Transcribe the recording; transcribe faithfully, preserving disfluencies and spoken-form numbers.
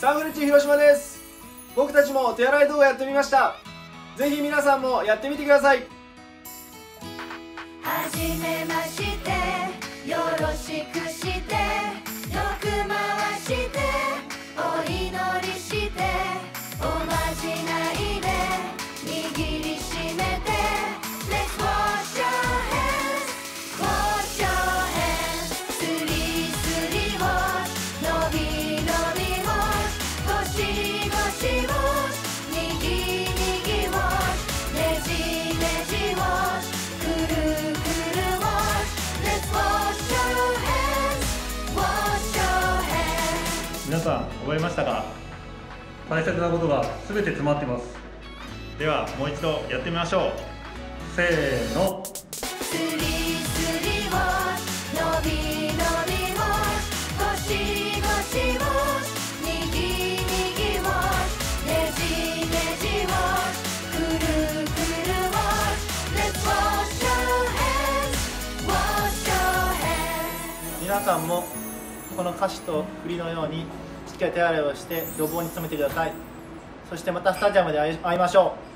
サンフレッチェ広島です。僕たちも手洗い動画やってみました。ぜひ皆さんもやってみてください。 はじめまして、よろしくして、よく回してお祈りして、おまじないで握りしめて Let's wash your hands, wash your hands スリスリ wash のびのび wash ゴシゴシ wash にぎにぎ wash ねじねじ wash くるくる wash Let's wash your hands, wash your hands 皆さん覚えましたか？大切なことが全て詰まっています。 ではもう一度やってみましょう。 せーの。 スリスリ wash のびのび wash ゴシゴシ wash にぎにぎ wash ねじねじ wash くるくる wash Let's wash your hands, wash your hands 皆さんもこの歌詞と振りのようにしっかり手洗いをして予防に努めてください。そしてまたスタジアムで会いましょう。